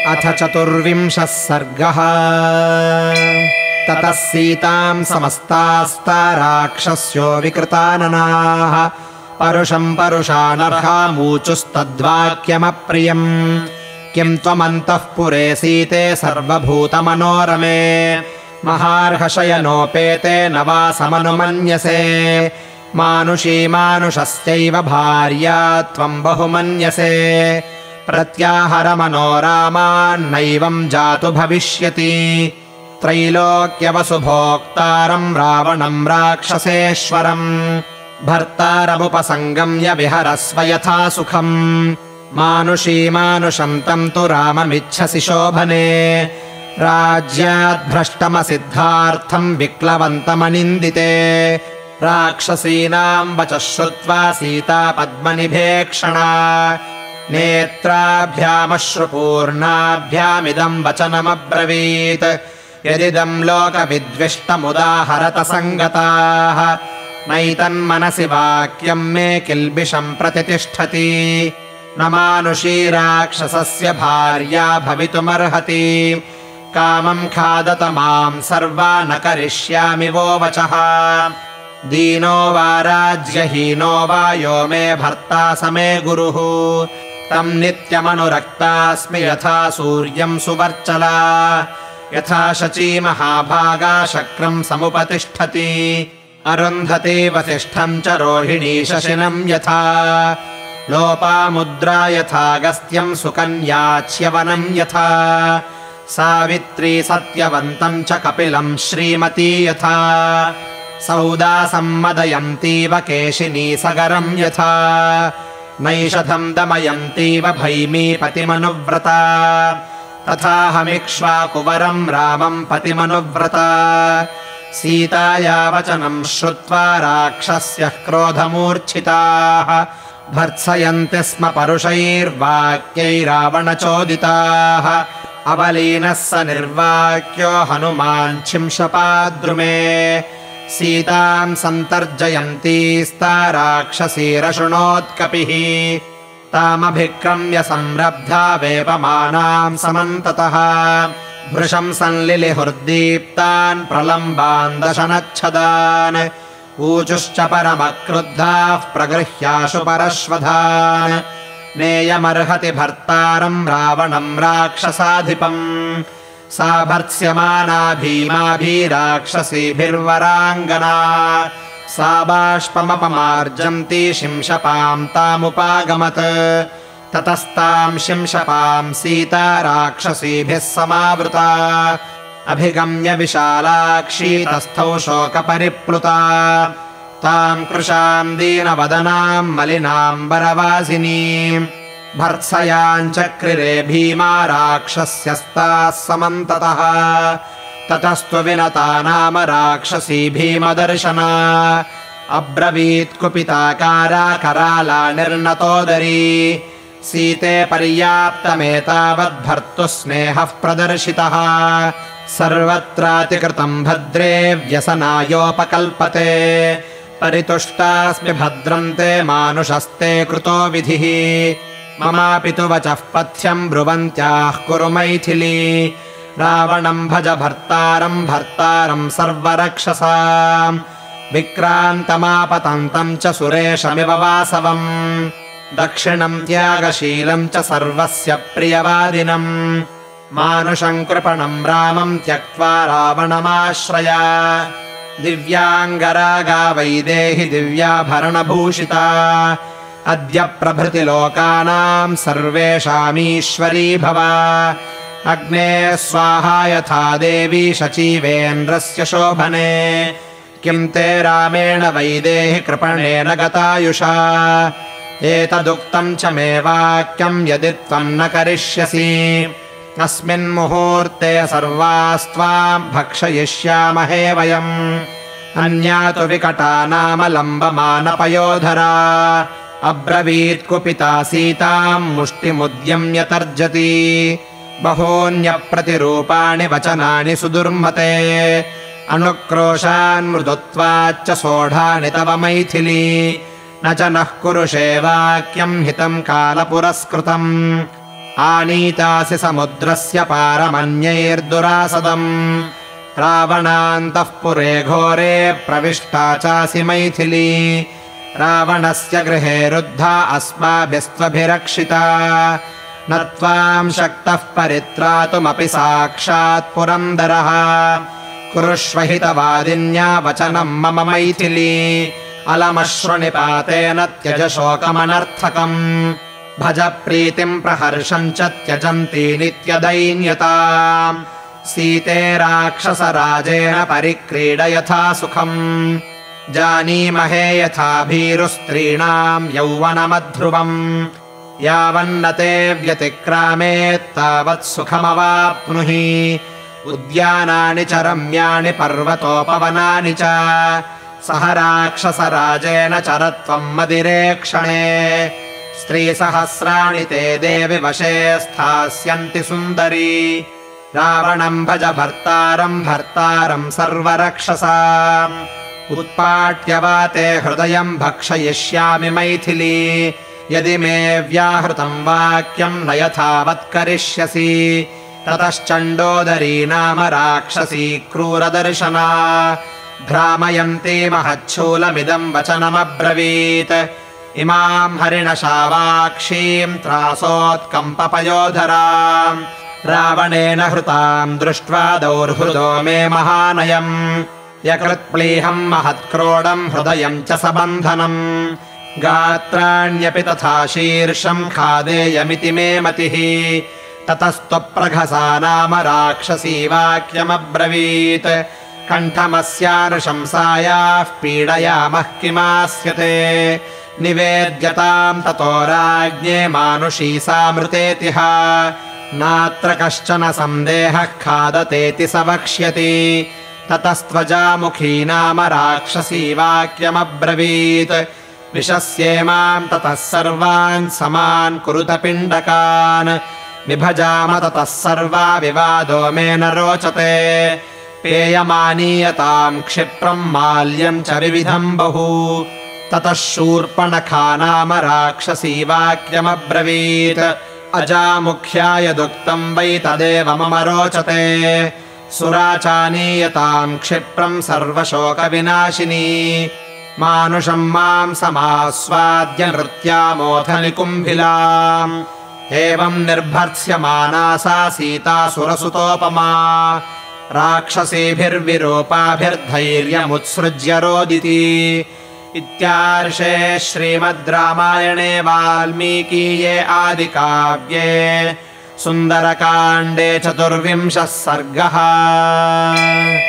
अथ 24 सर्गः। ततः सीताम् समस्तास्ता राक्षस्यो विकृताननाः परुषम् परुषानर्हामूचुस्तद्वाक्यमप्रियम्। किम् त्वमन्तःपुरे सीते सर्वभूतमनोरमे महार्हशयनोपेते न वा समनुमन्यसे। मानुषी मानुषस्यैव भार्या त्वम् बहुमन्यसे। प्रत्याहरमनोरामान्नैवम् जातु भविष्यति। त्रैलोक्यवसुभोक्तारम् रावणम् राक्षसेश्वरम् भर्तारमुपसङ्गम्य विहरस्व यथा सुखम्। मानुषी मानुषम् तम् तु राममिच्छसि शोभने। राज्याद्भ्रष्टमसिद्धार्थम् विक्लवन्तमनिन्दिते। राक्षसीनाम् वचः श्रुत्वा सीता पद्मनिभेक्षणा नेत्राभ्यामश्रुपूर्णाभ्यामिदम् वचनमब्रवीत्। यदिदम् लोकविद्विष्टमुदाहरत सङ्गताः नैतन्मनसि वाक्यम् मे किल्बिषम् प्रतितिष्ठति। न मानुषी राक्षसस्य भार्या भवितुमर्हति। कामम् खादत माम् सर्वा न करिष्यामि वो वचः। दीनो वा राज्यहीनो वा यो मे भर्ता स मे गुरुः। तम् नित्यमनुरक्तास्मि यथा सूर्यम् सुवर्चला। यथा शची महाभागा शक्रम् समुपतिष्ठति। अरुन्धती वसिष्ठम् च रोहिणी शशिनम् यथा। लोपामुद्रा यथागस्त्यम् सुकन्याच्यवनम् यथा। सावित्री सत्यवन्तम् च कपिलम् श्रीमती यथा। सौदासम्मदयन्तीव केशिनी सगरम् यथा। नैषधम् दमयन्तीव भैमीपतिमनुव्रता। तथाहमिक्ष्वाकुवरम् रामम् पतिमनुव्रता। सीताया वचनम् श्रुत्वा राक्षस्यः क्रोधमूर्च्छिताः भर्त्सयन्ति स्म परुषैर्वाक्यैरावणचोदिताः। अवलीनः स निर्वाक्यो हनुमान् छिंशपाद्रुमे। सीताम् सन्तर्जयन्तीस्ता राक्षसीरशृणोत्कपिः। तामभिक्रम्य संरब्धा वेपमानाम् समन्ततः। भृशम् संलिलिहुर्दीप्तान् प्रलम्बान् दशनच्छदान्। ऊचुश्च परमक्रुद्धाः प्रगृह्याशु परश्वधान्। नेयमर्हति भर्तारम् रावणम् राक्षसाधिपम्। सा भर्त्स्यमाना भीमाभिराक्षसीभिर्वराङ्गना। सा बाष्पमपमार्जन्ती शिंशपाम् तामुपागमत्। ततस्ताम् शिंशपाम् सीता राक्षसीभिः समावृता। अभिगम्य विशालाक्षी तस्थौ शोकपरिप्लुता। ताम् कृशाम् दीनवदनाम् मलिनाम् वरवासिनीम् भर्त्सयाञ्चक्रिरे भीमा राक्षस्यस्ताः समन्ततः। ततस्तु विनता नाम राक्षसी भीमदर्शना। अब्रवीत् कुपिताकारा कराला निर्नतोदरी। सीते पर्याप्तमेतावद्भर्तुः स्नेहः प्रदर्शितः। सर्वत्रातिकृतम् भद्रे व्यसनायोपकल्पते। परितुष्टास्मि भद्रम् ते मानुषस्ते कृतो विधिः। ममापि तु वचः पथ्यम् ब्रुवन्त्याः कुरु मैथिली। रावणम् भज भर्तारम् भर्तारम् सर्वरक्षसाम्। विक्रान्तमापतन्तम् च सुरेशमिव वासवम्। दक्षिणम् त्यागशीलम् च सर्वस्य प्रियवादिनम्। मानुषम् कृपणम् रामम् त्यक्त्वा रावणमाश्रया। दिव्याङ्गरागा वैदेहि दिव्याभरणभूषिता। अद्य प्रभृति लोकानाम् सर्वेषामीश्वरी भव। अग्ने स्वाहा यथा देवी शचीवेन्द्रस्य शोभने। किम् ते रामेण वैदेहि कृपणेन गतायुषा। एतदुक्तम् च मे वाक्यम् यदि त्वम् न करिष्यसि। अस्मिन् मुहूर्ते सर्वास्त्वाम् भक्षयिष्यामहे वयम्। अन्या तु विकटा नाम लम्बमानपयोधरा। अब्रवीत् कुपिता सीताम् मुष्टिमुद्यम्य तर्जति। बहून्यप्रतिरूपाणि वचनानि सुदुर्मते। अनुक्रोशान् मृदुत्वाच्च सोढानि तव मैथिली। न च नः कुरुषे वाक्यम् हितम् कालपुरस्कृतम्। आनीतासि समुद्रस्य पारमन्यैर्दुरासदम् रावणान्तःपुरे घोरे प्रविष्टा चासि मैथिली रावणस्य गृहे रुद्धा अस्माभिस्त्वभिरक्षिता न त्वाम् शक्तः परित्रातुमपि साक्षात् पुरन्दरः कुरुष्व हितवादिन्या वचनम् मम मैथिली अलमश्रुनिपातेन त्यज शोकमनर्थकम् भज प्रीतिम् प्रहर्षम् च त्यजन्ती नित्यदैन्यताम् सीते राक्षसराजेन परिक्रीड यथा सुखम् जानीमहे यथा भीरुस्त्रीणाम् यौवनमध्रुवम् यावन्न ते व्यतिक्रामेत् तावत् सुखमवाप्नुहि उद्यानानि च रम्याणि पर्वतोपवनानि च सह राक्षसराजेन चरत्वम् मदिरेक्षणे स्त्रीसहस्राणि ते देवि वशे स्थास्यन्ति सुन्दरी रावणम् भज भर्तारम् सर्वरक्षसाम् उत्पाट्य वा ते हृदयम् भक्षयिष्यामि मैथिली यदि मे व्याहृतम् वाक्यम् न यथावत् करिष्यसि ततश्चण्डोदरी नाम राक्षसी क्रूरदर्शना भ्रामयन्ती महच्छूलमिदम् वचनमब्रवीत् इमाम् हरिणशावाक्षीम् त्रासोत्कम्पपयोधराम् रावणेन हृताम् दृष्ट्वा दौर्हृदो मे महानयम् यकृत्प्लीहम् महत्क्रोडम् हृदयम् च सबन्धनम् गात्राण्यपि तथा शीर्षम् खादेयमिति मे मतिः ततस्त्वप्रघसा नाम राक्षसी वाक्यमब्रवीत् कण्ठमस्यानुशंसायाः पीडयामः किमास्यते निवेद्यताम् ततो राज्ञे मानुषी सामृतेतिह नात्र कश्चन सन्देहः खादतेति स वक्ष्यति ततस्त्वजामुखी नाम राक्षसी वाक्यमब्रवीत् विशस्येमाम् ततः सर्वान् समान् कुरुत पिण्डकान् विभजाम ततः सर्वा विवादो मे न रोचते पेयमानीयताम् क्षिप्रम् माल्यम् च विविधम् बहु ततः शूर्पणखा नाम राक्षसी वाक्यमब्रवीत् अजामुख्या यदुक्तम् वै तदेव मम रोचते सुराचानीयताम् क्षिप्रम् सर्वशोकविनाशिनी मानुषम् माम् समास्वाद्य नृत्यामोऽथ निकुम्भिलाम् एवम् निर्भर्त्स्यमाना सा सीता सुरसुतोपमा राक्षसीभिर्विरूपाभिर्धैर्यमुत्सृज्य रोदिति इत्यार्षे श्रीमद् रामायणे वाल्मीकीये आदिकाव्ये सुन्दरकाण्डे 24 सर्गः।